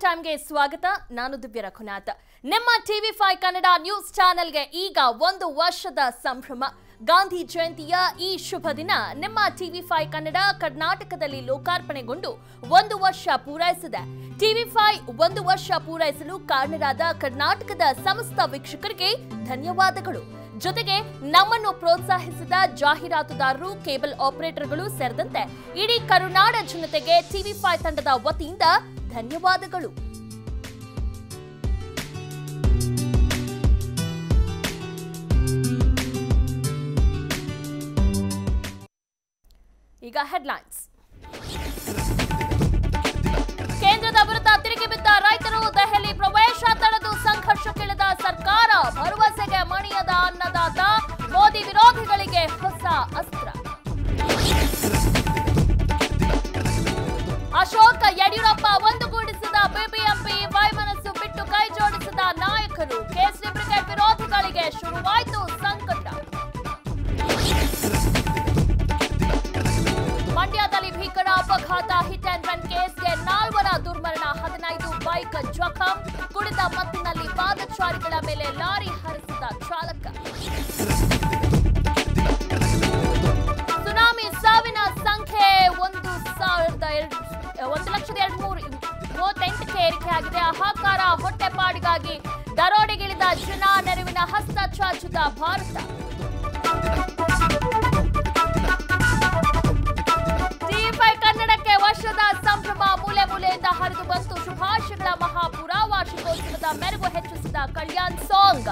ಟೈಮ್ಗೆ ಸ್ವಾಗತ. ನಾನು ದಿವ್ಯ ರಘುನಾಥ್. ನಿಮ್ಮ TV5 ಕನ್ನಡ ನ್ಯೂಸ್ ಚಾನೆಲ್ಗೆ ಈಗ 1 ವರ್ಷದ ಸಂಭ್ರಮ. ಗಾಂಧಿ ಜಯಂತಿಯ ಈ ಶುಭ ದಿನ ನಿಮ್ಮ TV5 ಕನ್ನಡ ಕರ್ನಾಟಕದಲ್ಲಿ ಲೋಕಾರ್ಪಣೆಗೊಂಡು 1 ವರ್ಷ ಪೂರೈಸಿದೆ. TV5 1 ವರ್ಷ ಪೂರೈಸಲು ಕಾರಣರಾದ ಕರ್ನಾಟಕದ ಸಮಸ್ತ ವೀಕ್ಷಕರಿಗೆ ಧನ್ಯವಾದಗಳು. ಜೊತೆಗೆ ನಮ್ಮನ್ನು ಪ್ರೋತ್ಸಾಹಿಸಿದ ಜಾಹೀರಾತುದಾರರು, ಕೇಬಲ್ ಆಪರೇಟರ್ಗಳು ಸೇರಿದಂತೆ ಇಡೀ ಕರುನಾಡ ಜನತೆಗೆ TV5 ತಂಡದ ವತಿಯಿಂದ ಧನ್ಯವಾದಗಳು. ಈಗ ಹೆಡ್ಲೈನ್ಸ್. ಕೇಂದ್ರದ ವಿರುದ್ಧ ತಿರುಗಿ ಬಿದ್ದ ರೈತರು, ದೆಹಲಿ ಪ್ರವೇಶ ತಡೆದು ಸಂಘರ್ಷಕ್ಕಿಳಿದ ಸರ್ಕಾರ, ಭರವಸೆಗೆ ಮಣಿಯದ ಅನ್ನದಾತ, ಮೋದಿ ವಿರೋಧಿಗಳಿಗೆ ಹೊಸ ಅಸ್ತ್ರ. ಅಶೋಕ್ ಯಡಿಯೂರಪ್ಪ ಒಂದುಗೂಡಿಸಿದ ಬಿಬಿಎಂಪಿ, ವೈಮನಸ್ಸು ಬಿಟ್ಟು ಕೈ ಜೋಡಿಸಿದ ನಾಯಕರು, ಕೇಸರಿ ಬ್ರಿಗೇಡ್ ವಿರೋಧಿಗಳಿಗೆ ಶುರುವಾಯಿತು ಸಂಕಟ. ಮಂಡ್ಯದಲ್ಲಿ ಭೀಕರ ಅಪಘಾತ, ಹಿಟ್ ಅಂಡ್ ರನ್ ಕೇಸ್ಗೆ 4 ದುರ್ಮರಣ, 15 ಬೈಕ್ ಜಖಂ, ಕುಡಿದ ಮತ್ತಿನಲ್ಲಿ ಪಾದಚಾರಿಗಳ ಮೇಲೆ ಲಾರಿ ಹರಿಸಿದ ಚಾಲಕ. ಸುನಾಮಿ ಸಾವಿನ ಸಂಖ್ಯೆ 1,238ಕ್ಕೆ ಏರಿಕೆಯಾಗಿದೆ. ಹಾಹಾಕಾರ, ಹೊಟ್ಟೆಪಾಡಿಗಾಗಿ ದರೋಡೆಗಿಳಿದ ಜನ, ನೆರವಿನ ಹಸ್ತ ಚಾಚಿದ ಭಾರತ. TV5 ಕನ್ನಡಕ್ಕೆ ವರ್ಷದ ಸಂಭ್ರಮ, ಮೂಲೆ ಮೂಲೆಯಿಂದ ಹರಿದು ಬಂತು ಶುಭಾಶಯಗಳ ಮಹಾಪುರ. ವಾರ್ಷಿಕೋತ್ಸವದ ಮೆರುಗು ಹೆಚ್ಚಿಸಿದ ಕಲ್ಯಾಣ್ ಸಾಂಗ್.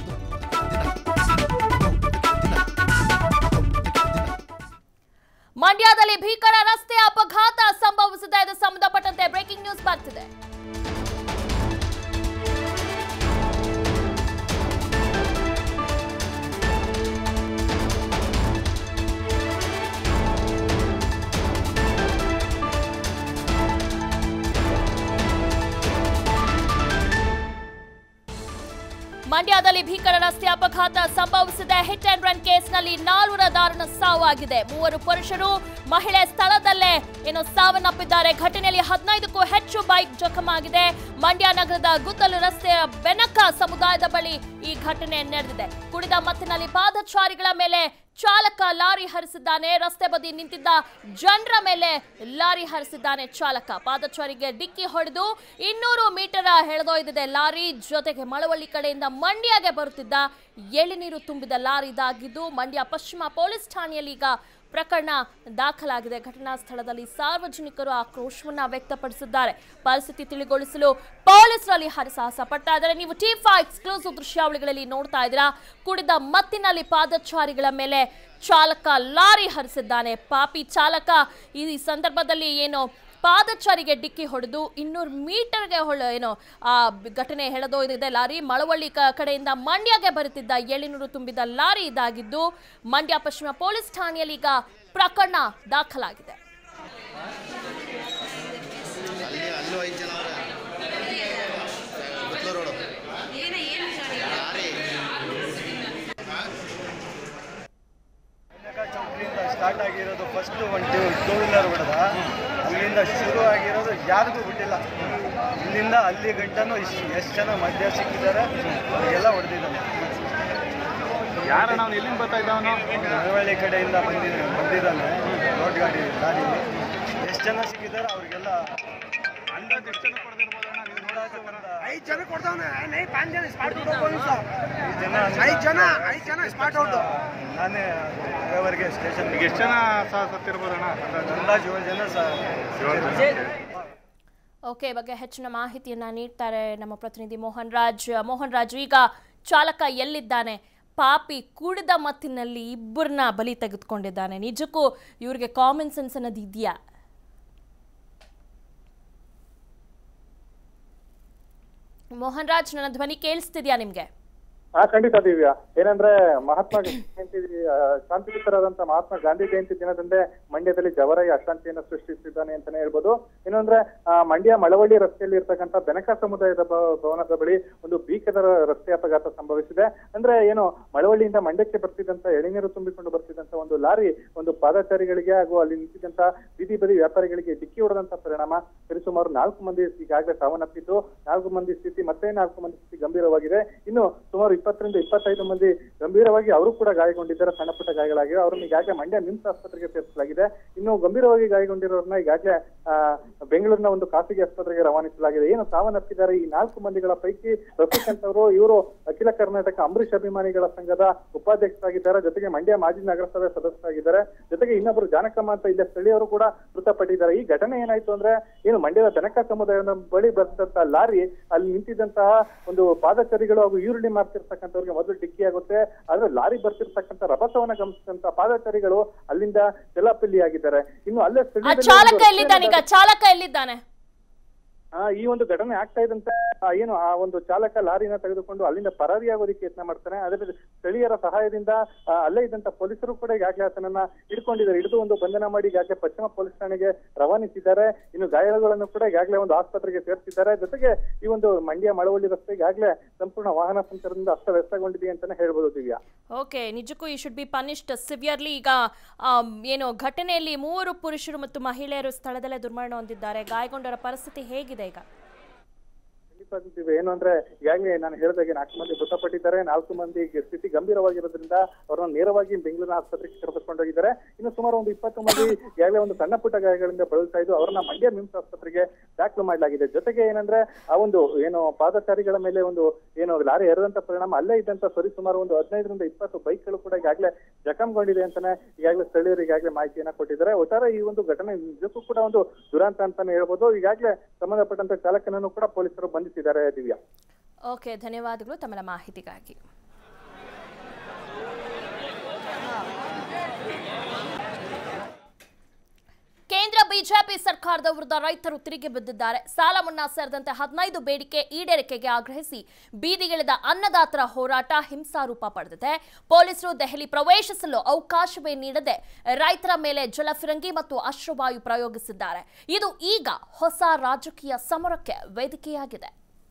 ಮಂಡ್ಯದಲ್ಲಿ ಭೀಕರ ರಸ್ತೆ ಅಪಘಾತ ಸಂಭವಿಸಿದೆ. ಇದು ಸಂಬಂಧಪಟ್ಟಂತೆ ಬ್ರೇಕಿಂಗ್ ನ್ಯೂಸ್ ಬರ್ತಿದೆ. ಮಂಡ್ಯದಲ್ಲಿ ಭೀಕರ ರಸ್ತೆ ಅಪಘಾತ ಸಂಭವಿಸಿದೆ. ಹಿಟ್ ಅಂಡ್ ರನ್ ಕೇಸ್ನಲ್ಲಿ 4 ದಾರುಣ ಸಾವಾಗಿದೆ. 3 ಪುರುಷರು, ಮಹಿಳೆ ಸ್ಥಳದಲ್ಲೇ ಸಾವನ್ನಪ್ಪಿದ್ದಾರೆ. ಘಟನೆಯಲ್ಲಿ 15ಕ್ಕೂ ಹೆಚ್ಚು ಬೈಕ್ ಜಖಮಾಗಿದೆ. ಮಂಡ್ಯ ನಗರದ ಗುದ್ದಲು ರಸ್ತೆಯ ಬೆನಕ ಸಮುದಾಯದ ಬಳಿ ಈ ಘಟನೆ ನಡೆದಿದೆ. ಕುಡಿದ ಮತ್ತಿನಲ್ಲಿ ಪಾದಚಾರಿಗಳ ಮೇಲೆ ಚಾಲಕ ಲಾರಿ ಹರಿಸಿದ್ದಾನೆ. ರಸ್ತೆ ಬದಿ ನಿಂತಿದ್ದ ಜನರ ಮೇಲೆ ಲಾರಿ ಹರಿಸಿದ್ದಾನೆ ಚಾಲಕ. ಪಾದಚಾರಿಗೆ ಡಿಕ್ಕಿ ಹೊಡೆದು 200 ಮೀಟರ್ ಎಳೆದೊಯ್ದಿದೆ ಲಾರಿ. ಜೊತೆಗೆ ಮಳವಳ್ಳಿ ಕಡೆಯಿಂದ ಮಂಡ್ಯಗೆ ಬರುತ್ತಿದ್ದ ಎಳೆನೀರು ತುಂಬಿದ ಲಾರಿ ಇದಾಗಿದ್ದು, ಮಂಡ್ಯ ಪಶ್ಚಿಮ ಪೊಲೀಸ್ ಠಾಣೆಯಲ್ಲಿ ಈಗ ಪ್ರಕರಣ ದಾಖಲಾಗಿದೆ. ಘಟನಾ ಸ್ಥಳದಲ್ಲಿ ಸಾರ್ವಜನಿಕರು ಆಕ್ರೋಶವನ್ನ ವ್ಯಕ್ತಪಡಿಸಿದ್ದಾರೆ. ಪರಿಸ್ಥಿತಿ ತಿಳಿಗೊಳಿಸಲು ಪೊಲೀಸರಲ್ಲಿ ಹರಸಾಹಸ ಪಡ್ತಾ ಇದ್ದಾರೆ. ನೀವು TV5 ಎಕ್ಸ್ಕ್ಲೂಸಿವ್ ದೃಶ್ಯಾವಳಿಗಳಲ್ಲಿ ನೋಡ್ತಾ ಇದ್ದೀರಾ. ಕುಡಿದ ಮತ್ತಿನಲ್ಲಿ ಪಾದಚಾರಿಗಳ ಮೇಲೆ ಚಾಲಕ ಲಾರಿ ಹರಿಸಿದ್ದಾನೆ. ಪಾಪಿ ಚಾಲಕ ಈ ಸಂದರ್ಭದಲ್ಲಿ ಪಾದಚಾರಿಗೆ ಡಿಕ್ಕಿ ಹೊಡೆದು 200 ಮೀಟರ್ಗೆ ಆ ಘಟನೆ ಎಳೆದೊಯ್ದಿದೆ ಲಾರಿ. ಮಳವಳ್ಳಿ ಕಡೆಯಿಂದ ಮಂಡ್ಯಗೆ ಬರುತ್ತಿದ್ದ ಎಳೆನೀರು ತುಂಬಿದ ಲಾರಿ ಇದಾಗಿದ್ದು, ಮಂಡ್ಯ ಪಶ್ಚಿಮ ಪೊಲೀಸ್ ಠಾಣೆಯಲ್ಲಿ ಈಗ ಪ್ರಕರಣ ದಾಖಲಾಗಿದೆ. ಸ್ಟಾರ್ಟ್ ಆಗಿರೋದು ಫಸ್ಟ್ ಒಂದು 2 ವೀಲರ್ ಹೊಡೆದ, ಅಲ್ಲಿಂದ ಶುರು ಆಗಿರೋದು ಯಾರಿಗೂ ಬಿಟ್ಟಿಲ್ಲ. ಇಲ್ಲಿಂದ ಅಲ್ಲಿ ಗಂಟನೂ ಎಷ್ಟು ಜನ ಮಧ್ಯ ಸಿಕ್ಕಿದ್ದಾರೆ, ಅವರಿಗೆಲ್ಲ ಹೊಡೆದಿದ್ದಾನೆ. ಯಾರಣ್ಣ ಅವ್ನು ಎಲ್ಲಿಂದ ಬರ್ತಾ ಇದ್ದವನು? ಮಳವಳ್ಳಿ ಕಡೆಯಿಂದ ಬಂದಿದ್ದಾನೆ ರೋಡ್ ಗಾಡಿ ಲಾರಿ. ಎಷ್ಟು ಜನ ಸಿಕ್ಕಿದ್ದಾರೆ ಅವ್ರಿಗೆಲ್ಲ ಅಂದಾಜು ಎಷ್ಟು ಜನ ಕೊಡ್ದಿರ್ಬೋದು ಅಣ್ಣ? ನೀವು ನೋಡೋದು ಒಂದು 5 ಜನ ಕೊಡ್ದವನೆ. 5 ಜನ ಸ್ಪಾಟ್ ಔಟ್. 5 ಜನ ಸ್ಪಾಟ್ ಔಟ್. ನಾನೇ ಡ್ರೈವರ್ಗೆ ಸ್ಟೇಷನ್. ಈಗ ಎಷ್ಟು ಜನ ಸತ್ತಿರ್ಬೋದಣ್ಣ? ಅಂದಾಜು 7 ಜನ ಓಕೆ, ಬಗ್ಗೆ ಹೆಚ್ಚಿನ ಮಾಹಿತಿಯನ್ನ ನೀಡ್ತಾರೆ ನಮ್ಮ ಪ್ರತಿನಿಧಿ ಮೋಹನ್ ರಾಜ್, ಈಗ ಚಾಲಕ ಎಲ್ಲಿದ್ದಾನೆ? ಪಾಪಿ ಕುಡಿದ ಮತ್ತಿನಲ್ಲಿ 2 ಬಲಿ ತೆಗೆದುಕೊಂಡಿದ್ದಾನೆ. ನಿಜಕ್ಕೂ ಇವ್ರಿಗೆ ಕಾಮನ್ ಸೆನ್ಸ್ ಅನ್ನೋದು ಇದೆಯಾ? ಮೋಹನ್ ರಾಜ್, ನನ್ನ ಧ್ವನಿ ಕೇಳಿಸ್ತಿದ್ಯಾ ನಿಮ್ಗೆ? ಖಂಡಿತ ದಿವ್ಯಾ. ಏನಂದ್ರೆ ಮಹಾತ್ಮ ಜಯಂತಿ ಶಾಂತಿಯುತರಾದಂತ ಮಹಾತ್ಮ ಗಾಂಧಿ ಜಯಂತಿ ದಿನದಂದೇ ಮಂಡ್ಯದಲ್ಲಿ ಜವರಾಯಿ ಅಶಾಂತಿಯನ್ನು ಸೃಷ್ಟಿಸಿದ್ದಾನೆ ಅಂತಾನೆ ಹೇಳ್ಬೋದು. ಏನಂದ್ರೆ ಮಂಡ್ಯ ಮಳವಳ್ಳಿ ರಸ್ತೆಯಲ್ಲಿ ಇರ್ತಕ್ಕಂಥ ಬೆನಕ ಸಮುದಾಯದ ಭವನದ ಬಳಿ ಒಂದು ಭೀಕರ ರಸ್ತೆ ಅಪಘಾತ ಸಂಭವಿಸಿದೆ. ಅಂದ್ರೆ ಏನು ಮಳವಳ್ಳಿಯಿಂದ ಮಂಡ್ಯಕ್ಕೆ ಬರ್ತಿದ್ದಂತ ಎಳೆನೀರು ತುಂಬಿಕೊಂಡು ಬರ್ತಿದ್ದಂತ ಒಂದು ಲಾರಿ ಒಂದು ಪಾದಚಾರಿಗಳಿಗೆ ಹಾಗೂ ಅಲ್ಲಿ ನಿಂತಿದ್ದಂತ ಬೀದಿ ಬದಿ ವ್ಯಾಪಾರಿಗಳಿಗೆ ಡಿಕ್ಕಿ ಹೊಡೆದಂತ ಪರಿಣಾಮ ಸರಿಸುಮಾರು 4 ಮಂದಿ ಈಗಾಗಲೇ ಸಾವನ್ನಪ್ಪಿದ್ದು, 4 ಮಂದಿ ಸ್ಥಿತಿ ಮತ್ತೆ 4 ಮಂದಿ ಸ್ಥಿತಿ ಗಂಭೀರವಾಗಿದೆ. ಇನ್ನು ಸುಮಾರು 20 ರಿಂದ 25 ಮಂದಿ ಗಂಭೀರವಾಗಿ ಅವರು ಕೂಡ ಗಾಯಗೊಂಡಿದ್ದಾರೆ. ಸಣ್ಣ ಪುಟ್ಟ ಗಾಯಗಳಾಗಿವೆ. ಅವರನ್ನು ಈಗಾಗಲೇ ಮಂಡ್ಯ ನಿಮ್ಸ್ ಆಸ್ಪತ್ರೆಗೆ ಸೇರಿಸಲಾಗಿದೆ. ಇನ್ನು ಗಂಭೀರವಾಗಿ ಗಾಯಗೊಂಡಿರೋರನ್ನ ಈಗಾಗಲೇ ಬೆಂಗಳೂರಿನ ಒಂದು ಖಾಸಗಿ ಆಸ್ಪತ್ರೆಗೆ ರವಾನಿಸಲಾಗಿದೆ. ಏನು ಸಾವನ್ನಪ್ಪಿದ್ದಾರೆ ಈ 4 ಮಂದಿಗಳ ಪೈಕಿ ರಫೀಕಾಂತ್ ಅವರು, ಇವರು ಅಖಿಲ ಕರ್ನಾಟಕ ಅಂಬರೀಷ್ ಅಭಿಮಾನಿಗಳ ಸಂಘದ ಉಪಾಧ್ಯಕ್ಷರಾಗಿದ್ದಾರೆ. ಜೊತೆಗೆ ಮಂಡ್ಯ ಮಾಜಿ ನಗರಸಭೆ ಸದಸ್ಯರಾಗಿದ್ದಾರೆ. ಜೊತೆಗೆ ಇನ್ನೊಬ್ಬರು ಜಾನಕಮ್ಮ ಅಂತ ಇಲ್ಲೇ ಸ್ಥಳೀಯರು ಕೂಡ ಮೃತಪಟ್ಟಿದ್ದಾರೆ. ಈ ಘಟನೆ ಏನಾಯ್ತು ಅಂದ್ರೆ ಏನು ಮಂಡ್ಯದ ಬೆನಕ ಸಮುದಾಯದ ಬಳಿ ಬರ್ತಂತ ಲಾರಿ ಅಲ್ಲಿ ನಿಂತಿದ್ದಂತಹ ಒಂದು ಪಾದಚಾರಿಗಳು ಹಾಗೂ ಈರುಳ್ಳಿ ಮಾರ್ತಿರ್ತಕ್ಕಂಥವ್ರಿಗೆ ಮೊದಲು ಡಿಕ್ಕಿ ಆಗುತ್ತೆ. ಆದ್ರೆ ಲಾರಿ ಬರ್ತಿರ್ತಕ್ಕಂಥ ರಭಸವನ್ನ ಗಮನಿಸಿದಂತ ಪಾದಚಾರಿಗಳು ಅಲ್ಲಿಂದ ಚೆಲ್ಲಾಪಿಲ್ಲಿ ಆಗಿದ್ದಾರೆ. ಇನ್ನು ಅಲ್ಲೇ ಚಾಲಕ ಎಲ್ಲಿದ್ದಾನೆ? ಈ ಒಂದು ಘಟನೆ ಆಗ್ತಾ ಇದ್ದಂತ ಏನು ಆ ಒಂದು ಚಾಲಕ ಲಾರಿನ ತೆಗೆದುಕೊಂಡು ಅಲ್ಲಿಂದ ಪರಾರಿಯಾಗೋದಕ್ಕೆ ಯತ್ನ ಮಾಡ್ತಾನೆ. ಅದರ ಸ್ಥಳೀಯರ ಸಹಾಯದಿಂದ ಅಲ್ಲೇ ಇದ್ದಂತ ಪೊಲೀಸರು ಕೂಡ ಈಗಾಗಲೇ ಆತನನ್ನ ಹಿಡ್ಕೊಂಡಿದ್ದಾರೆ. ಹಿಡಿದು ಒಂದು ಬಂಧನ ಮಾಡಿ ಈಗಾಗಲೇ ಪಶ್ಚಿಮ ಪೊಲೀಸ್ ಠಾಣೆಗೆ ರವಾನಿಸಿದ್ದಾರೆ. ಇನ್ನು ಗಾಯಾಳುಗಳನ್ನು ಕೂಡ ಈಗಾಗಲೇ ಒಂದು ಆಸ್ಪತ್ರೆಗೆ ಸೇರಿಸಿದ್ದಾರೆ. ಜೊತೆಗೆ ಈ ಒಂದು ಮಂಡ್ಯ ಮಳವಳ್ಳಿ ರಸ್ತೆ ಈಗಾಗಲೇ ಸಂಪೂರ್ಣ ವಾಹನ ಸಂಚಾರದಿಂದ ಅಸ್ತವ್ಯಸ್ತಗೊಂಡಿದೆ ಅಂತಾನೆ ಹೇಳ್ಬೋದು ದಿವ್ಯಾ. ಓಕೆ, ನಿಜಕ್ಕೂ ಈ ಶುಡ್ ಬಿ ಪನಿಷ್ಡ್ ಸಿವಿಯರ್ಲಿ. ಈಗ ಏನು ಘಟನೆಯಲ್ಲಿ 3 ಪುರುಷರು ಮತ್ತು ಮಹಿಳೆಯರು ಸ್ಥಳದಲ್ಲೇ ದುರ್ಮರಣ ಹೊಂದಿದ್ದಾರೆ. ಗಾಯಗೊಂಡವರ ಪರಿಸ್ಥಿತಿ ಹೇಗಿದೆ ಈಗ? ಏನು ಅಂದ್ರೆ ಈಗಾಗಲೇ ನಾನು ಹೇಳಿದಾಗೆ 4 ಮಂದಿ ಮೃತಪಟ್ಟಿದ್ದಾರೆ. 4 ಮಂದಿ ಸ್ಥಿತಿ ಗಂಭೀರವಾಗಿರೋದ್ರಿಂದ ಅವರನ್ನು ನೇರವಾಗಿ ಬೆಂಗಳೂರಿನ ಆಸ್ಪತ್ರೆಗೆ ಕರೆದುಕೊಂಡೋಗಿದ್ದಾರೆ. ಇನ್ನು ಸುಮಾರು ಒಂದು 20 ಮಂದಿ ಈಗಾಗಲೇ ಒಂದು ಸಣ್ಣ ಪುಟ್ಟ ಗಾಯಗಳಿಂದ ಬಳಲ್ತಾ ಇದ್ದು ಅವರನ್ನ ಮಂಡ್ಯ ಮಿಮ್ಸ್ ಆಸ್ಪತ್ರೆಗೆ ದಾಖಲು ಮಾಡಲಾಗಿದೆ. ಜೊತೆಗೆ ಏನಂದ್ರೆ ಆ ಒಂದು ಏನು ಪಾದಚಾರಿಗಳ ಮೇಲೆ ಒಂದು ಏನು ಲಾರಿ ಎರೆದಂತ ಪರಿಣಾಮ ಅಲ್ಲೇ ಇದ್ದಂತ ಸರಿಸುಮಾರು ಒಂದು 15 ರಿಂದ 20 ಬೈಕ್ಗಳು ಕೂಡ ಈಗಾಗಲೇ ಜಖಂಗೊಂಡಿದೆ ಅಂತಾನೆ ಈಗಾಗಲೇ ಸ್ಥಳೀಯರು ಈಗಾಗಲೇ ಮಾಹಿತಿಯನ್ನ ಕೊಟ್ಟಿದ್ದಾರೆ. ಒಟ್ಟಾರೆ ಈ ಒಂದು ಘಟನೆ ನಿಜಕ್ಕೂ ಕೂಡ ಒಂದು ದುರಂತ ಅಂತಾನೆ ಹೇಳ್ಬೋದು. ಈಗಾಗಲೇ ಸಂಬಂಧಪಟ್ಟಂತ ಚಾಲಕನನ್ನು ಕೂಡ ಪೊಲೀಸರು ಬಂಧಿಸಿದ್ದಾರೆ. ದಿವ್ಯಾ. ಓಕೆ, ಧನ್ಯವಾದಗಳು ತಮ್ಮ ಮಾಹಿತಿಗಾಗಿ. ಕೇಂದ್ರ ಬಿಜೆಪಿ ಸರ್ಕಾರದ ವಿರುದ್ಧ ರೈತರು ತಿರುಗಿ ಬಿದ್ದಿದ್ದಾರೆ. ಸಾಲ ಮನ್ನಾ ಸೇರಿದಂತೆ 15 ಬೇಡಿಕೆ ಈಡೇರಿಕೆಗೆ ಆಗ್ರಹಿಸಿ ಬೀದಿಗಿಳಿದ ಅನ್ನದಾತರ ಹೋರಾಟ ಹಿಂಸಾರೂಪ ಪಡೆದಿದೆ. ಪೊಲೀಸರು ದೆಹಲಿ ಪ್ರವೇಶಿಸಲು ಅವಕಾಶವೇ ನೀಡದೆ ರೈತರ ಮೇಲೆ ಜಲಫಿರಂಗಿ ಮತ್ತು ಅಶ್ರುವಾಯು ಪ್ರಯೋಗಿಸಿದ್ದಾರೆ. ಇದು ಈಗ ಹೊಸ ರಾಜಕೀಯ ಸಮರಕ್ಕೆ ವೇದಿಕೆಯಾಗಿದೆ.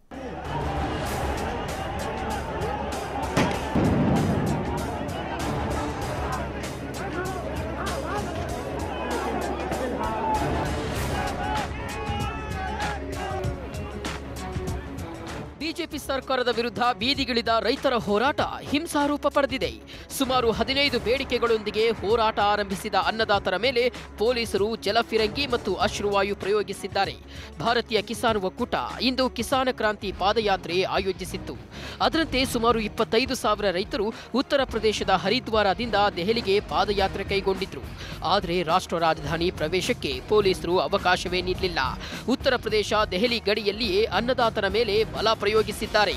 ಬಿಜೆಪಿ ಸರ್ಕಾರದ ವಿರುದ್ಧ ಬೀದಿಗಿಳಿದ ರೈತರ ಹೋರಾಟ ಹಿಂಸಾರೂಪ ಪಡೆದಿದೆ. ಸುಮಾರು 15 ಬೇಡಿಕೆಗಳೊಂದಿಗೆ ಹೋರಾಟ ಆರಂಭಿಸಿದ ಅನ್ನದಾತರ ಮೇಲೆ ಪೊಲೀಸರು ಜಲಫಿರಂಗಿ ಮತ್ತು ಅಶ್ರುವಾಯು ಪ್ರಯೋಗಿಸಿದ್ದಾರೆ. ಭಾರತೀಯ ಕಿಸಾನ್ ಒಕ್ಕೂಟ ಇಂದು ಕಿಸಾನ್ ಕ್ರಾಂತಿ ಪಾದಯಾತ್ರೆ ಆಯೋಜಿಸಿತ್ತು. ಅದರಂತೆ ಸುಮಾರು 25,000 ರೈತರು ಉತ್ತರ ಪ್ರದೇಶದ ಹರಿದ್ವಾರದಿಂದ ದೆಹಲಿಗೆ ಪಾದಯಾತ್ರೆ ಕೈಗೊಂಡಿದ್ರು. ಆದರೆ ರಾಷ್ಟ್ರ ರಾಜಧಾನಿ ಪ್ರವೇಶಕ್ಕೆ ಪೊಲೀಸರು ಅವಕಾಶವೇ ನೀಡಲಿಲ್ಲ. ಉತ್ತರ ಪ್ರದೇಶ ದೆಹಲಿ ಗಡಿಯಲ್ಲಿಯೇ ಅನ್ನದಾತರ ಮೇಲೆ ಬಲ ಪ್ರಯೋಗಿಸಿದ್ದಾರೆ.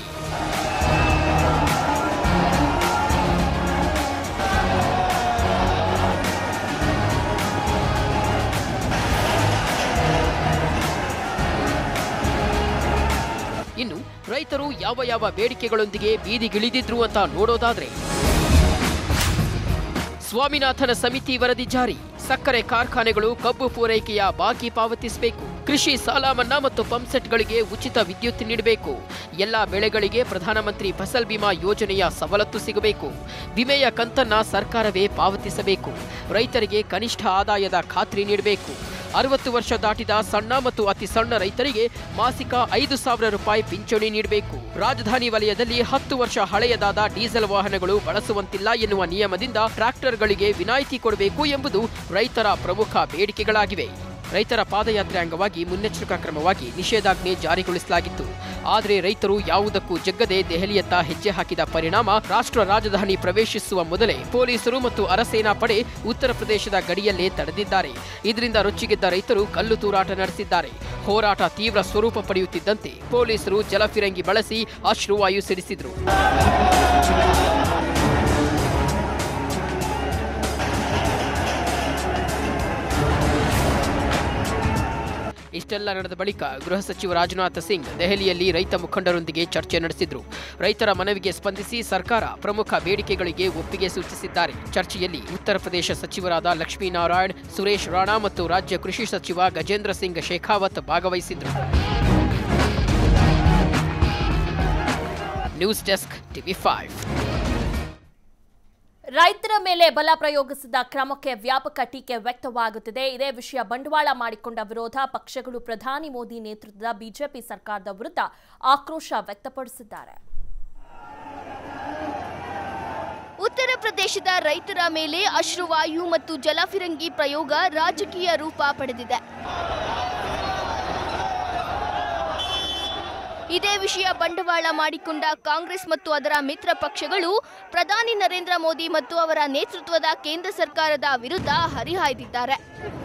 ಇನ್ನು ರೈತರು ಯಾವ ಬೇಡಿಕೆಗಳೊಂದಿಗೆ ಬೀದಿಗಿಳಿದಿದ್ರು ಅಂತ ನೋಡೋದಾದ್ರೆ, ಸ್ವಾಮಿನಾಥನ್ ಸಮಿತಿ ವರದಿ ಜಾರಿ, ಸಕ್ಕರೆ ಕಾರ್ಖಾನೆಗಳು ಕಬ್ಬು ಪೂರೈಕೆಯ ಬಾಕಿ ಪಾವತಿಸಬೇಕು, ಕೃಷಿ ಸಾಲ ಮನ್ನಾ ಮತ್ತು ಪಂಪ್ಸೆಟ್ಗಳಿಗೆ ಉಚಿತ ವಿದ್ಯುತ್ ನೀಡಬೇಕು, ಎಲ್ಲಾ ಬೆಳೆಗಳಿಗೆ ಪ್ರಧಾನಮಂತ್ರಿ ಫಸಲ್ ಬಿಮಾ ಯೋಜನೆಯ ಸವಲತ್ತು ಸಿಗಬೇಕು, ವಿಮೆಯ ಕಂತನ್ನ ಸರ್ಕಾರವೇ ಪಾವತಿಸಬೇಕು, ರೈತರಿಗೆ ಕನಿಷ್ಠ ಆದಾಯದ ಖಾತ್ರಿ ನೀಡಬೇಕು, 60 ವರ್ಷ ದಾಟಿದ ಸಣ್ಣ ಮತ್ತು ಅತಿ ಸಣ್ಣ ರೈತರಿಗೆ ಮಾಸಿಕ 5,000 ರೂಪಾಯಿ ಪಿಂಚಣಿ ನೀಡಬೇಕು, ರಾಜಧಾನಿ ವಲಯದಲ್ಲಿ 10 ವರ್ಷ ಹಳೆಯದಾದ ಡೀಸೆಲ್ ವಾಹನಗಳು ಬಳಸುವಂತಿಲ್ಲ ಎನ್ನುವ ನಿಯಮದಿಂದ ಟ್ರ್ಯಾಕ್ಟರ್ಗಳಿಗೆ ವಿನಾಯಿತಿ ಕೊಡಬೇಕು ಎಂಬುದು ರೈತರ ಪ್ರಮುಖ ಬೇಡಿಕೆಗಳಾಗಿವೆ. ರೈತರ ಪಾದಯಾತ್ರೆ ಅಂಗವಾಗಿ ಮುನ್ನೆಚ್ಚರಿಕಾ ಕ್ರಮವಾಗಿ ನಿಷೇಧಾಜ್ಞೆ ಜಾರಿಗೊಳಿಸಲಾಗಿತ್ತು. ಆದರೆ ರೈತರು ಯಾವುದಕ್ಕೂ ಜಗ್ಗದೆ ದೆಹಲಿಯತ್ತ ಹೆಜ್ಜೆ ಹಾಕಿದ ಪರಿಣಾಮ ರಾಷ್ಟ್ರ ರಾಜಧಾನಿ ಪ್ರವೇಶಿಸುವ ಮೊದಲೇ ಪೊಲೀಸರು ಮತ್ತು ಅರಸೇನಾ ಪಡೆ ಉತ್ತರ ಪ್ರದೇಶದ ಗಡಿಯಲ್ಲೇ ತಡೆದಿದ್ದಾರೆ. ಇದರಿಂದ ರೊಚ್ಚಿಗೆದ್ದ ರೈತರು ಕಲ್ಲು ತೂರಾಟ ನಡೆಸಿದ್ದಾರೆ. ಹೋರಾಟ ತೀವ್ರ ಸ್ವರೂಪ ಪಡೆಯುತ್ತಿದ್ದಂತೆ ಪೊಲೀಸರು ಜಲಫಿರಂಗಿ ಬಳಸಿ ಅಶ್ರುವಾಯು ಸಿಡಿಸಿದ್ರು. ಇಷ್ಟೆಲ್ಲ ನಡೆದ ಬಳಿಕ ಗೃಹ ಸಚಿವ ರಾಜನಾಥ್ ಸಿಂಗ್ ದೆಹಲಿಯಲ್ಲಿ ರೈತ ಮುಖಂಡರೊಂದಿಗೆ ಚರ್ಚೆ ನಡೆಸಿದ್ರು. ರೈತರ ಮನವಿಗೆ ಸ್ಪಂದಿಸಿ ಸರ್ಕಾರ ಪ್ರಮುಖ ಬೇಡಿಕೆಗಳಿಗೆ ಒಪ್ಪಿಗೆ ಸೂಚಿಸಿದ್ದಾರೆ. ಚರ್ಚೆಯಲ್ಲಿ ಉತ್ತರ ಪ್ರದೇಶ ಸಚಿವರಾದ ಲಕ್ಷ್ಮೀನಾರಾಯಣ್, ಸುರೇಶ್ ರಾಣಾ ಮತ್ತು ರಾಜ್ಯ ಕೃಷಿ ಸಚಿವ ಗಜೇಂದ್ರ ಸಿಂಗ್ ಶೇಖಾವತ್ ಭಾಗವಹಿಸಿದ್ರು. News desk TV5. ರೈತರ ಮೇಲೆ ಬಲ ಪ್ರಯೋಗಿಸಿದ ಕ್ರಮಕ್ಕೆ ವ್ಯಾಪಕ ಟೀಕೆ ವ್ಯಕ್ತವಾಗುತ್ತಿದೆ. ಇದೇ ವಿಷಯ ಬಂಡವಾಳ ಮಾಡಿಕೊಂಡ ವಿರೋಧ ಪಕ್ಷಗಳು ಪ್ರಧಾನಿ ಮೋದಿ ನೇತೃತ್ವದ ಬಿಜೆಪಿ ಸರ್ಕಾರದ ವಿರುದ್ಧ ಆಕ್ರೋಶ ವ್ಯಕ್ತಪಡಿಸಿದ್ದಾರೆ. ಉತ್ತರ ಪ್ರದೇಶದ ರೈತರ ಮೇಲೆ ಅಶ್ರುವಾಯು ಮತ್ತು ಜಲಫಿರಂಗಿ ಪ್ರಯೋಗ ರಾಜಕೀಯ ರೂಪ ಪಡೆದಿದೆ. ಇದೇ ವಿಷಯ ಬಂಡವಾಳ ಮಾಡಿಕೊಂಡ ಕಾಂಗ್ರೆಸ್ ಮತ್ತು ಅದರ ಮಿತ್ರ ಪಕ್ಷಗಳು ಪ್ರಧಾನಿ ನರೇಂದ್ರ ಮೋದಿ ಮತ್ತು ಅವರ ನೇತೃತ್ವದ ಕೇಂದ್ರ ಸರ್ಕಾರದ ವಿರುದ್ಧ ಹರಿಹಾಯ್ದಿದ್ದಾರೆ.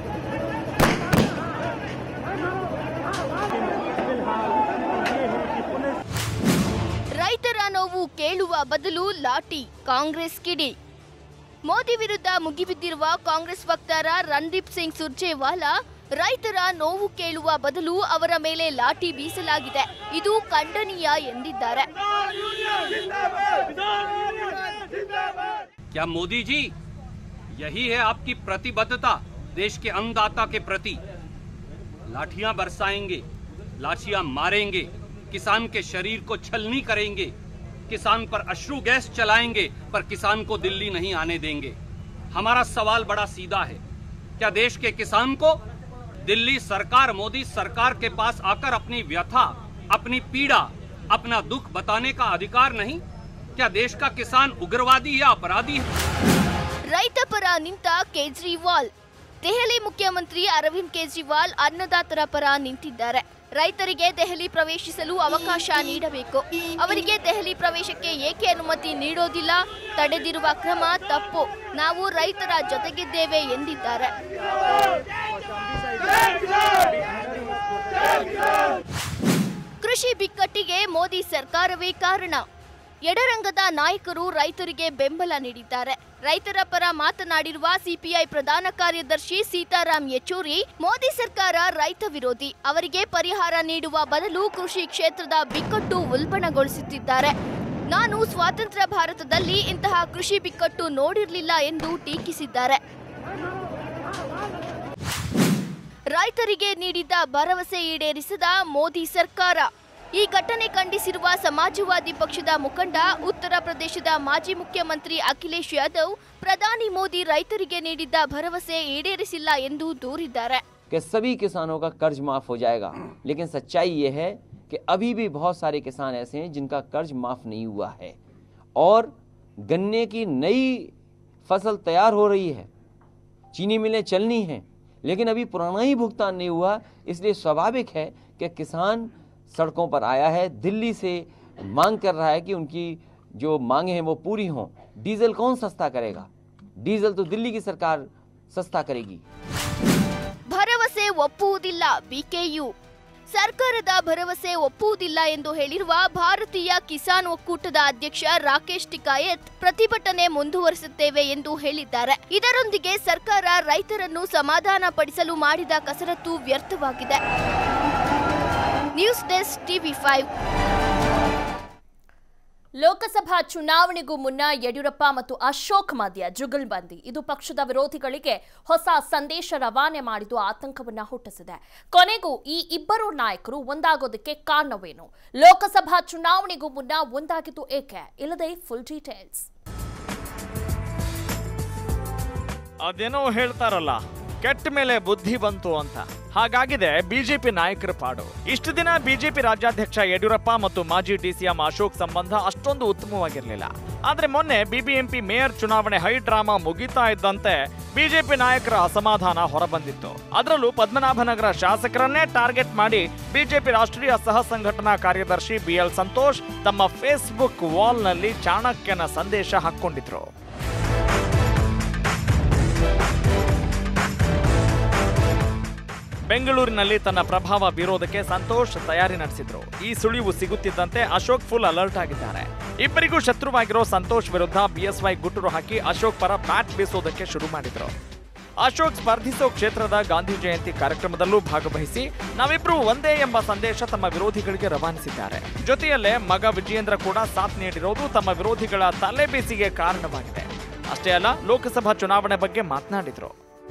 ರೈತರ ನೋವು ಕೇಳುವ ಬದಲು ಲಾಠಿ, ಕಾಂಗ್ರೆಸ್ ಕಿಡಿ. ಮೋದಿ ವಿರುದ್ಧ ಮುಗಿಬಿದ್ದಿರುವ ಕಾಂಗ್ರೆಸ್ ವಕ್ತಾರ ರಣದೀಪ್ ಸಿಂಗ್ ಸುರ್ಜೇವಾಲಾ ರೈತರ ನೋವು ಕೇಳುವ ಬದಲು ಅವರ ಮೇಲೆ ಲಾಠಿ ಬೀಸಲಾಗಿದೆ, ಇದು ಖಂಡನೀಯ ಎಂದಿದ್ದಾರೆ. क्या मोदी जी यही है आपकी प्रतिबद्धता देश के अन्नदाता के प्रति? लाठियां बरसाएंगे, लाठियां मारेंगे, किसान के शरीर को छलनी करेंगे, किसान पर अश्रु गैस चलाएंगे, पर किसान को दिल्ली नहीं आने देंगे. हमारा सवाल बड़ा सीधा है, क्या देश के किसान को दिल्ली सरकार, मोदी सरकार के पास आकर अपनी व्यथा, अपनी पीड़ा, अपना दुख बताने का अधिकार नहीं? क्या देश का किसान उग्रवादी या अपराधी है? ರೈತ ಪರ ನಿಂತ ಕೇಜ್ರಿವಾಲ್. ದೆಹಲಿ ಮುಖ್ಯಮಂತ್ರಿ ಅರವಿಂದ್ ಕೇಜ್ರಿವಾಲ್ ಅನ್ನದಾತರ ಪರ ನಿಂತಿದ್ದಾರೆ. ರೈತರಿಗೆ ದೆಹಲಿ ಪ್ರವೇಶಿಸಲು ಅವಕಾಶ ನೀಡಬೇಕು. ಅವರಿಗೆ ದೆಹಲಿ ಪ್ರವೇಶಕ್ಕೆ ಏಕೆ ಅನುಮತಿ ನೀಡೋದಿಲ್ಲ? ತಡೆದಿರುವ ಕ್ರಮ ತಪ್ಪು. ನಾವು ರೈತರ ಜೊತೆಗಿದ್ದೇವೆ ಎಂದಿದ್ದಾರೆ. ಕೃಷಿ ಬಿಕ್ಕಟ್ಟಿಗೆ ಮೋದಿ ಸರ್ಕಾರವೇ ಕಾರಣ. ಎಡರಂಗದ ನಾಯಕರು ರೈತರಿಗೆ ಬೆಂಬಲ ನೀಡಿದ್ದಾರೆ. ರೈತರ ಪರ ಮಾತನಾಡಿರುವ ಸಿಪಿಐ ಪ್ರಧಾನ ಕಾರ್ಯದರ್ಶಿ ಸೀತಾರಾಮ್ ಯೆಚೂರಿ, ಮೋದಿ ಸರ್ಕಾರ ರೈತ ವಿರೋಧಿ, ಅವರಿಗೆ ಪರಿಹಾರ ನೀಡುವ ಬದಲು ಕೃಷಿ ಕ್ಷೇತ್ರದ ಬಿಕ್ಕಟ್ಟು ಉಲ್ಬಣಗೊಳಿಸುತ್ತಿದ್ದಾರೆ. ನಾನು ಸ್ವಾತಂತ್ರ್ಯ ಭಾರತದಲ್ಲಿ ಇಂತಹ ಕೃಷಿ ಬಿಕ್ಕಟ್ಟು ನೋಡಿರಲಿಲ್ಲ ಎಂದು ಟೀಕಿಸಿದ್ದಾರೆ. ರೈತರಿಗೆ ನೀಡಿದ್ದ ಭರವಸೆ ಈಡೇರಿಸದ ಮೋದಿ ಸರ್ಕಾರ. ಈ ಘಟನೆ ಖಂಡಿಸಿರುವ ಸಮಾಜವಾದಿ ಪಕ್ಷದ ಮುಖಂಡ ಉತ್ತರ ಪ್ರದೇಶದ ಮಾಜಿ ಮುಖ್ಯಮಂತ್ರಿ ಅಖಿಲೇಶ್ ಯಾದವ್, ಪ್ರಧಾನಿ ಮೋದಿ ರೈತರಿಗೆ ನೀಡಿದ್ದ ಭರವಸೆ ಈಡೇರಿಸಿಲ್ಲ ಎಂದು ದೂರಿದ್ದಾರೆ. सभी किसानों का कर्ज माफ हो जाएगा, लेकिन सच्चाई ये है कि अभी भी बहुत सारे किसान ऐसे हैं जिनका कर्ज माफ नहीं हुआ है और गन्ने की नई फसल तैयार हो रही है, चीनी मिलें चलनी हैं, लेकिन अभी पुराना ही भुगतान नहीं हुआ. इसलिए स्वाभाविक है कि किसान सड़कों पर आया है, दिल्ली से मांग कर रहा है कि उनकी जो मांगे हैं वो पूरी हों. डीजल कौन सस्ता करेगा? डीजल तो दिल्ली की सरकार सस्ता करेगी. ಭರವಸೆ ಒಪ್ಪುವುದಿಲ್ಲ ಬಿಕೆಯು. ಸರ್ಕಾರದ ಭರವಸೆ ಒಪ್ಪುವುದಿಲ್ಲ ಎಂದು ಹೇಳಿರುವ ಭಾರತೀಯ ಕಿಸಾನ್ ಒಕ್ಕೂಟದ ಅಧ್ಯಕ್ಷ ರಾಕೇಶ್ ಟಿಕಾಯತ್, ಪ್ರತಿಭಟನೆ ಮುಂದುವರಿಸುತ್ತೇವೆ ಎಂದು ಹೇಳಿದ್ದಾರೆ. ಇದರೊಂದಿಗೆ ಸರ್ಕಾರ ರೈತರನ್ನು ಸಮಾಧಾನ ಪಡಿಸಲು ಮಾಡಿದ ಕಸರತ್ತು ವ್ಯರ್ಥವಾಗಿದೆ. News desk TV5. ಲೋಕಸಭಾ ಚುನಾವಣೆಗೂ ಮುನ್ನ ಯಡಿಯೂರಪ್ಪ ಮತ್ತು ಅಶೋಕ್ ಮಧ್ಯ ಜುಗಲ್ಬಂದಿ. ಇದು ಪಕ್ಷದ ವಿರೋಧಿಗಳಿಗೆ ಹೊಸ ಸಂದೇಶ ರವಾನೆ ಮಾಡಿದ್ದು ಆತಂಕವನ್ನ ಹುಟ್ಟಿಸಿದೆ. ಕೊನೆಗೂ ಈ ಇಬ್ಬರು ನಾಯಕರು ಒಂದಾಗೋದಕ್ಕೆ ಕಾರಣವೇನು? ಲೋಕಸಭಾ ಚುನಾವಣೆಗೂ ಮುನ್ನ ಒಂದಾಗಿದ್ದು ಏಕೆ? ಇಲ್ಲದೆ ಫುಲ್ ಡೀಟೇಲ್ಸ್. ಅದೇನೋ ಹೇಳ್ತಾರಲ್ಲ, ಕೆಟ್ಟ ಮೇಲೆ ಬುದ್ಧಿ ಬಂತು ಅಂತ. ಹಾಗಾಗಿದೆ ಬಿಜೆಪಿ ನಾಯಕರ ಪಾಡು. ಇಷ್ಟು ದಿನ ಬಿಜೆಪಿ ರಾಜ್ಯಾಧ್ಯಕ್ಷ ಯಡಿಯೂರಪ್ಪ ಮತ್ತು ಮಾಜಿ ಡಿಸಿಎಂ ಅಶೋಕ್ ಸಂಬಂಧ ಅಷ್ಟೊಂದು ಉತ್ತಮವಾಗಿರಲಿಲ್ಲ. ಆದ್ರೆ ಮೊನ್ನೆ ಬಿಬಿಎಂಪಿ ಮೇಯರ್ ಚುನಾವಣೆ ಹೈ ಡ್ರಾಮಾ ಮುಗಿತಾ ಇದ್ದಂತೆ ಬಿಜೆಪಿ ನಾಯಕರ ಅಸಮಾಧಾನ ಹೊರಬಂದಿತ್ತು. ಅದರಲ್ಲೂ ಪದ್ಮನಾಭನಗರ ಶಾಸಕರನ್ನೇ ಟಾರ್ಗೆಟ್ ಮಾಡಿ ಬಿಜೆಪಿ ರಾಷ್ಟ್ರೀಯ ಸಹ ಸಂಘಟನಾ ಕಾರ್ಯದರ್ಶಿ ಬಿಎಲ್ ಸಂತೋಷ್ ತಮ್ಮ ಫೇಸ್ಬುಕ್ ವಾಲ್ನಲ್ಲಿ ಚಾಣಕ್ಯನ ಸಂದೇಶ ಹಾಕೊಂಡಿದ್ರು. ಬೆಂಗಳೂರಿನಲ್ಲಿ ತನ್ನ ಪ್ರಭಾವ ಬೀರೋದಕ್ಕೆ ಸಂತೋಷ್ ತಯಾರಿ ನಡೆಸಿದ್ರು. ಈ ಸುಳಿವು ಸಿಗುತ್ತಿದ್ದಂತೆ ಅಶೋಕ್ ಫುಲ್ ಅಲರ್ಟ್ ಆಗಿದ್ದಾರೆ. ಇಬ್ಬರಿಗೂ ಶತ್ರುವಾಗಿರೋ ಸಂತೋಷ್ ವಿರುದ್ಧ ಬಿಎಸ್ವೈ ಗುಟ್ಟರು ಹಾಕಿ ಅಶೋಕ್ ಪರ ಬ್ಯಾಟ್ ಬೀಸೋದಕ್ಕೆ ಶುರು ಮಾಡಿದ್ರು. ಅಶೋಕ್ ಸ್ಪರ್ಧಿಸೋ ಕ್ಷೇತ್ರದ ಗಾಂಧಿ ಜಯಂತಿ ಕಾರ್ಯಕ್ರಮದಲ್ಲೂ ಭಾಗವಹಿಸಿ ನಾವಿಬ್ರು ಒಂದೇ ಎಂಬ ಸಂದೇಶ ತಮ್ಮ ವಿರೋಧಿಗಳಿಗೆ ರವಾನಿಸಿದ್ದಾರೆ. ಜೊತೆಯಲ್ಲೇ ಮಗ ವಿಜಯೇಂದ್ರ ಕೂಡ ಸಾಥ್ ನೀಡಿರೋದು ತಮ್ಮ ವಿರೋಧಿಗಳ ತಲೆಬಿಸಿಗೆ ಕಾರಣವಾಗಿದೆ. ಅಷ್ಟೇ ಅಲ್ಲ, ಲೋಕಸಭಾ ಚುನಾವಣೆ ಬಗ್ಗೆ ಮಾತನಾಡಿದ್ರು.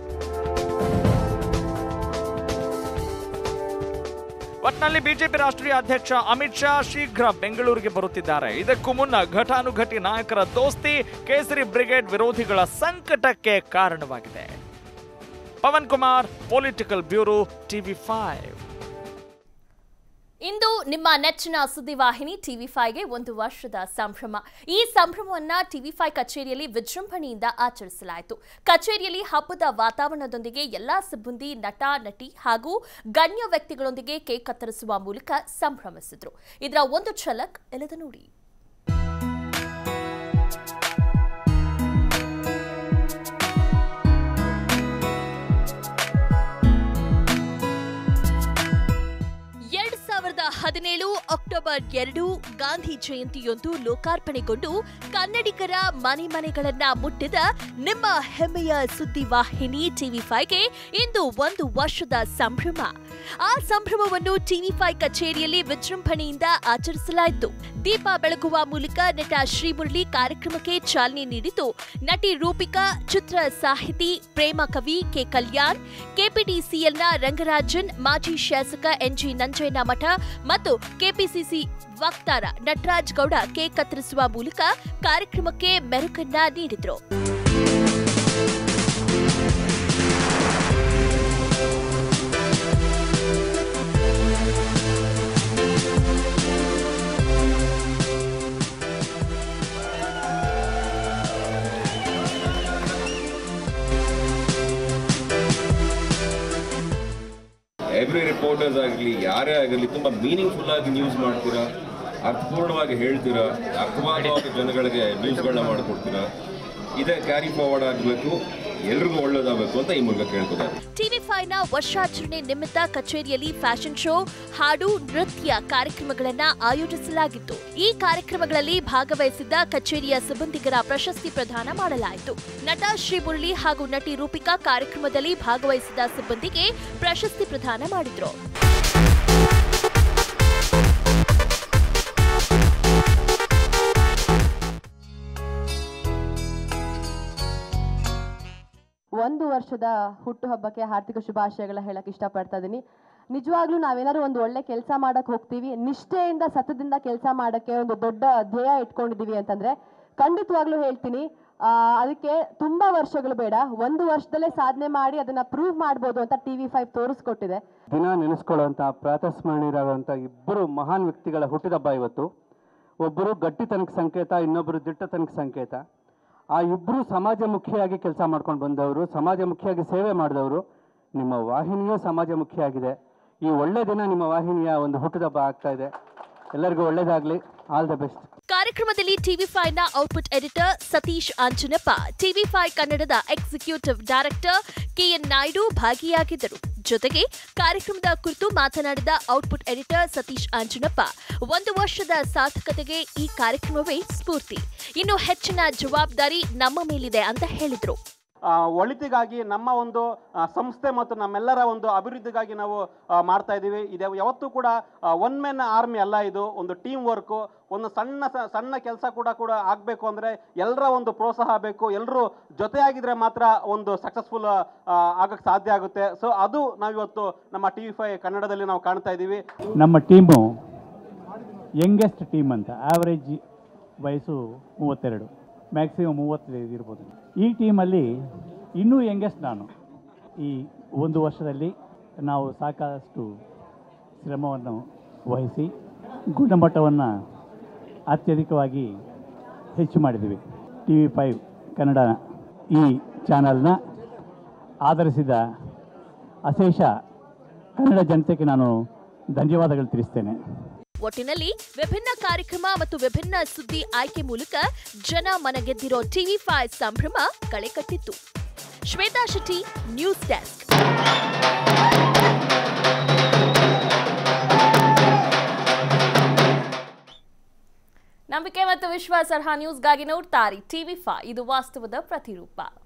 ಒಟ್ನಲ್ಲಿ ಬಿಜೆಪಿ ರಾಷ್ಟ್ರೀಯ ಅಧ್ಯಕ್ಷ ಅಮಿತ್ ಶಾ ಶೀಘ್ರ ಬೆಂಗಳೂರಿಗೆ ಬರುತ್ತಿದ್ದಾರೆ. ಇದಕ್ಕೂ ಮುನ್ನ ಘಟಾನುಘಟಿ ನಾಯಕರ ದೋಸ್ತಿ ಕೇಸರಿ ಬ್ರಿಗೇಡ್ ವಿರೋಧಿಗಳ ಸಂಕಟಕ್ಕೆ ಕಾರಣವಾಗಿದೆ. Pavan Kumar, political bureau, TV5. ಇಂದು ನಿಮ್ಮ ನೆಚ್ಚಿನ ಸುದ್ದಿವಾಹಿನಿ TV5ಗೆ 1 ವರ್ಷದ ಸಂಭ್ರಮ. ಈ ಸಂಭ್ರಮವನ್ನು TV5 ಕಚೇರಿಯಲ್ಲಿ ವಿಜೃಂಭಣೆಯಿಂದ ಆಚರಿಸಲಾಯಿತು. ಕಚೇರಿಯಲ್ಲಿ ಹಬ್ಬದ ವಾತಾವರಣದೊಂದಿಗೆ ಎಲ್ಲಾ ಸಿಬ್ಬಂದಿ, ನಟ, ನಟಿ ಹಾಗೂ ಗಣ್ಯ ವ್ಯಕ್ತಿಗಳೊಂದಿಗೆ ಕೇಕ್ ಕತ್ತರಿಸುವ ಮೂಲಕ ಸಂಭ್ರಮಿಸಿದ್ರು. ಇದರ ಒಂದು ಝಲಕ್ ಎಳೆದು ನೋಡಿ. ಅಕ್ಟೋಬರ್ 2 ಗಾಂಧಿ ಜಯಂತಿಯೊಂದು ಲೋಕಾರ್ಪಣೆಗೊಂಡು ಕನ್ನಡಿಗರ ಮನೆಗಳನ್ನ ಮುಟ್ಟಿದ ನಿಮ್ಮ ಹೆಮ್ಮೆಯ ಸುದ್ದಿವಾಹಿನಿ TV5ಗೆ ಇಂದು 1 ವರ್ಷದ ಸಂಭ್ರಮ. ಆ ಸಂಭ್ರಮವನ್ನು TV5 ಕಚೇರಿಯಲ್ಲಿ ವಿಜೃಂಭಣೆಯಿಂದ ಆಚರಿಸಲಾಯಿತು. ದೀಪ ಬೆಳಗುವ ಮೂಲಕ ನಟ ಶ್ರೀಮುರಳಿ ಕಾರ್ಯಕ್ರಮಕ್ಕೆ ಚಾಲನೆ ನೀಡಿತು. ನಟಿ ರೂಪಿಕಾ, ಚಿತ್ರ ಸಾಹಿತಿ ಪ್ರೇಮ ಕವಿ ಕೆ ಕಲ್ಯಾಣ್, ಕೆಪಿಟಿಸಿಎಲ್ನ ರಂಗರಾಜನ್, ಮಾಜಿ ಶಾಸಕ NG ನಂಜಯ್ಯನಮಠ ಮತ್ತು ಕೆಪಿಸಿಸಿ ವಕ್ತಾರ ನಟರಾಜ್ ಗೌಡ ಕೇಕ್ ಕತ್ತರಿಸುವ ಮೂಲಕ ಕಾರ್ಯಕ್ರಮಕ್ಕೆ ಮೆರುಗನ್ನ ನೀಡಿದರು. ಎವ್ರಿ ರಿಪೋರ್ಟರ್ಸ್ ಆಗಲಿ ಯಾರೇ ಆಗಲಿ ತುಂಬ ಮೀನಿಂಗ್ಫುಲ್ ಆಗಿ ನ್ಯೂಸ್ ಮಾಡ್ತೀರಾ, ಅರ್ಥಪೂರ್ಣವಾಗಿ ಹೇಳ್ತೀರಾ, ಅರ್ಥವಾದವಾಗಿ ಜನಗಳಿಗೆ ನ್ಯೂಸ್ಗಳನ್ನ ಮಾಡಿಕೊಡ್ತೀರಾ. ಇದೇ ಕ್ಯಾರಿ ಫಾರ್ವರ್ಡ್ ಆಗಬೇಕು, ಎಲ್ರಿಗೂ ಒಳ್ಳೇದಾಗಬೇಕು ಅಂತ ಈ ಮೂಲಕ ಕೇಳ್ತಿದ್ದಾರೆ. TV5ನ ವರ್ಷಾಚರಣೆ ನಿಮಿತ್ತ ಕಚೇರಿಯಲ್ಲಿ ಫ್ಯಾಷನ್ ಶೋ, ಹಾಡು, ನೃತ್ಯ ಕಾರ್ಯಕ್ರಮಗಳನ್ನು ಆಯೋಜಿಸಲಾಗಿತ್ತು. ಈ ಕಾರ್ಯಕ್ರಮಗಳಲ್ಲಿ ಭಾಗವಹಿಸಿದ್ದ ಕಚೇರಿಯ ಸಿಬ್ಬಂದಿಗರ ಪ್ರಶಸ್ತಿ ಪ್ರದಾನ ಮಾಡಲಾಯಿತು. ನಟ ಶ್ರೀಮುರಳಿ ಹಾಗೂ ನಟಿ ರೂಪಿಕಾ ಕಾರ್ಯಕ್ರಮದಲ್ಲಿ ಭಾಗವಹಿಸಿದ ಸಿಬ್ಬಂದಿಗೆ ಪ್ರಶಸ್ತಿ ಪ್ರದಾನ ಮಾಡಿದ್ರು. ಒಂದು ವರ್ಷದ ಹುಟ್ಟುಹಬ್ಬಕ್ಕೆ ಹಾರ್ದಿಕ ಶುಭಾಶಯಗಳ ಹೇಳಕ್ ಇಷ್ಟಪಡ್ತಾ ಇದ್ದೀನಿ. ನಿಜವಾಗ್ಲೂ ನಾವೇನಾದ್ರು ಒಂದು ಒಳ್ಳೆ ಕೆಲಸ ಮಾಡಕ್ ಹೋಗ್ತೀವಿ, ನಿಷ್ಠೆಯಿಂದ ಸತತದಿಂದ ಕೆಲಸ ಮಾಡಕ್ಕೆ ಒಂದು ದೊಡ್ಡ ಧ್ಯೇಯ ಇಟ್ಕೊಂಡಿದೀವಿ ಅಂತಂದ್ರೆ ಖಂಡಿತವಾಗ್ಲೂ ಹೇಳ್ತೀನಿ ಅದಕ್ಕೆ ತುಂಬಾ ವರ್ಷಗಳು ಬೇಡ, 1 ವರ್ಷದಲ್ಲೇ ಸಾಧನೆ ಮಾಡಿ ಅದನ್ನ ಪ್ರೂವ್ ಮಾಡ್ಬೋದು ಅಂತ TV5 ತೋರಿಸ್ಕೊಟ್ಟಿದೆ. ದಿನ ನೆನೆಸ್ಕೊಳ್ಳುವಂತ ಪ್ರಾತಸ್ಮರಣೀಯರಾಗುವಂತ ಇಬ್ಬರು ಮಹಾನ್ ವ್ಯಕ್ತಿಗಳ ಹುಟ್ಟಿದಬ್ಬ ಇವತ್ತು. ಒಬ್ಬರು ಗಟ್ಟಿತನಕ್ಕೆ ಸಂಕೇತ, ಇನ್ನೊಬ್ಬರು ದಿಟ್ಟತನಕ್ಕೆ ಸಂಕೇತ. ಆ ಇಬ್ಬರು ಸಮಾಜಮುಖಿಯಾಗಿ ಕೆಲಸ ಮಾಡ್ಕೊಂಡು ಬಂದವರು, ಸಮಾಜಮುಖಿಯಾಗಿ ಸೇವೆ ಮಾಡಿದವರು. ನಿಮ್ಮ ವಾಹಿನಿಯೂ ಸಮಾಜಮುಖಿಯಾಗಿದೆ. ಈ ಒಳ್ಳೆ ದಿನ ನಿಮ್ಮ ವಾಹಿನಿಯ ಒಂದು ಹುಟ್ಟುಹಬ್ಬ ಆಗ್ತಾ ಇದೆ. ಎಲ್ಲರಿಗೂ ಒಳ್ಳೇದಾಗ್ಲಿ, ಆಲ್ ದ ಬೆಸ್ಟ್. ಕಾರ್ಯಕ್ರಮದಲ್ಲಿ TV5ನ output editor Satish Anjanappa, TV5 ಕನ್ನಡದ ಎಕ್ಸಿಕ್ಯೂಟಿವ್ ಡೈರೆಕ್ಟರ್ KN ನಾಯ್ಡು ಭಾಗಿಯಾಗಿದ್ದರು. ಜೊತೆಗೆ ಕಾರ್ಯಕ್ರಮದ ಕುರಿತು ಮಾತನಾಡಿದ ಔಟ್ಪುಟ್ ಎಡಿಟರ್ ಸತೀಶ್ ಆಂಜನಪ್ಪ, 1 ವರ್ಷದ ಸಾರ್ಥಕತೆಗೆ ಈ ಕಾರ್ಯಕ್ರಮವೇ ಸ್ಫೂರ್ತಿ. ಇನ್ನು ಹೆಚ್ಚಿನ ಜವಾಬ್ದಾರಿ ನಮ್ಮ ಮೇಲಿದೆ ಅಂತ ಹೇಳಿದರು. ಒಳಿತಿಗಾಗಿ ನಮ್ಮ ಒಂದು ಸಂಸ್ಥೆ ಮತ್ತು ನಮ್ಮೆಲ್ಲರ ಒಂದು ಅಭಿವೃದ್ಧಿಗಾಗಿ ನಾವು ಮಾಡ್ತಾ ಇದ್ದೀವಿ. ಇದು ಯಾವತ್ತೂ ಕೂಡ ಒನ್ ಮ್ಯಾನ್ ಆರ್ಮಿ ಅಲ್ಲ, ಇದು ಒಂದು ಟೀಮ್ ವರ್ಕು. ಒಂದು ಸಣ್ಣ ಕೆಲಸ ಕೂಡ ಆಗಬೇಕು ಅಂದರೆ ಎಲ್ಲರ ಒಂದು ಪ್ರೋತ್ಸಾಹ ಬೇಕು. ಎಲ್ಲರೂ ಜೊತೆಯಾಗಿದ್ರೆ ಮಾತ್ರ ಒಂದು ಸಕ್ಸಸ್ಫುಲ್ ಆಗಕ್ಕೆ ಸಾಧ್ಯ ಆಗುತ್ತೆ. ಸೊ ಅದು ನಾವಿವತ್ತು ನಮ್ಮ TV5 ಕನ್ನಡದಲ್ಲಿ ನಾವು ಕಾಣ್ತಾ ಇದ್ದೀವಿ. ನಮ್ಮ ಟೀಮು ಯಂಗೆಸ್ಟ್ ಟೀಮ್ ಅಂತ, ಆವರೇಜ್ ವಯಸ್ಸು 32, ಮ್ಯಾಕ್ಸಿಮಮ್ 35 ಇರ್ಬೋದು. ಈ ಟೀಮಲ್ಲಿ ಇನ್ನೂ ಯಂಗೆಸ್ಟ್ ನಾನು. ಈ 1 ವರ್ಷದಲ್ಲಿ ನಾವು ಸಾಕಷ್ಟು ಶ್ರಮವನ್ನು ವಹಿಸಿ ಗುಣಮಟ್ಟವನ್ನು ಅತ್ಯಧಿಕವಾಗಿ ಹೆಚ್ಚು ಮಾಡಿದ್ದೀವಿ. TV5 ಕನ್ನಡ ಈ ಚಾನಲ್ನ ಆಧರಿಸಿದ ಅಶೇಷ ಕನ್ನಡ ಜನತೆಗೆ ನಾನು ಧನ್ಯವಾದಗಳು ತಿಳಿಸ್ತೇನೆ. ಒಟ್ಟಿನಲ್ಲಿ ವಿಭಿನ್ನ ಕಾರ್ಯಕ್ರಮ ಮತ್ತು ವಿಭಿನ್ನ ಸುದ್ದಿ ಆಯ್ಕೆ ಮೂಲಕ ಜನ ಮನಗೆದ್ದಿರೋ TV5 ಸಂಭ್ರಮ ಕಳೆ ಕಟ್ಟಿತ್ತು. Shweta Shetty, news desk. ನಂಬಿಕೆ ಮತ್ತು ವಿಶ್ವಾಸಾರ್ಹ ನ್ಯೂಸ್ಗಾಗಿ ನೋಡ್ತಾರೆ TV5, ಇದು ವಾಸ್ತವದ ಪ್ರತಿರೂಪ.